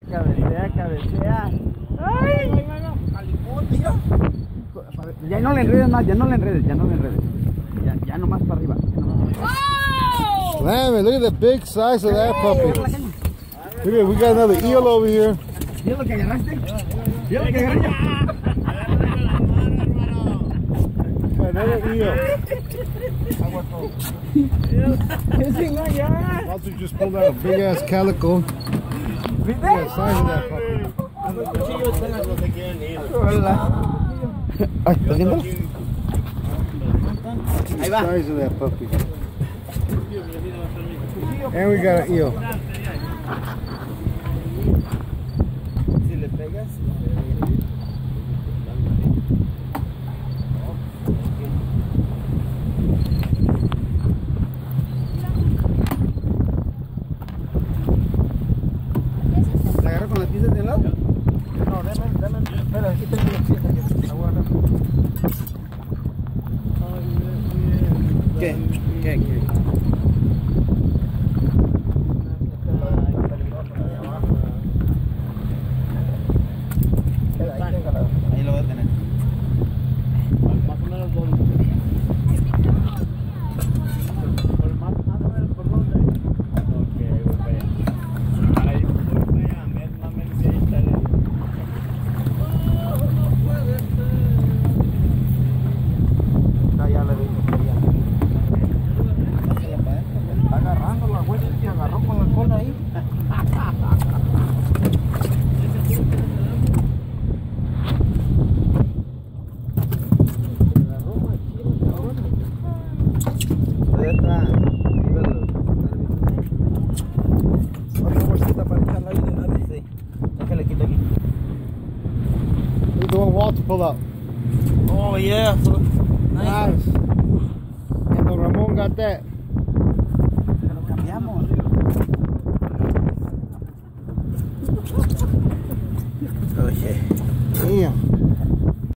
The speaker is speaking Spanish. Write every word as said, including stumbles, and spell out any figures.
Cabecea, cabecea. ¡Ay! Ya no le enredes más, ya no le enredes, ya no le enredes. Ya, ya nomás para arriba. Oh! Slam it, look at the big size of that puppy. Look at, we got another eel over here. ¿Vio lo que agarraste? ¿Vio lo que agarraste? Another eel. ya. Also just pulled out a big ass calico. Look at the size of that puppy. Hola. Ay, ¿estás viendo? Ahí va. The size of that puppy. And we got an eel. Si le pegas. ¿La agarro con las piezas de un lado? No, dame, dame. Espera, aquí tengo las piezas. La voy a agarrar. ¿Qué? ¿Qué? ¿Qué? Ahí lo voy a tener. Más o menos por más o menos por dónde. Ok, voy para allá. Ahí voy para allá, más o menos ahí está el... Está ya le digo, ya. Está agarrando la huella y agarró con la cola ahí. Look at the one Walter pulled out. Oh yeah, so Nice. And the Ramon got that. lo cambiamos. Damn.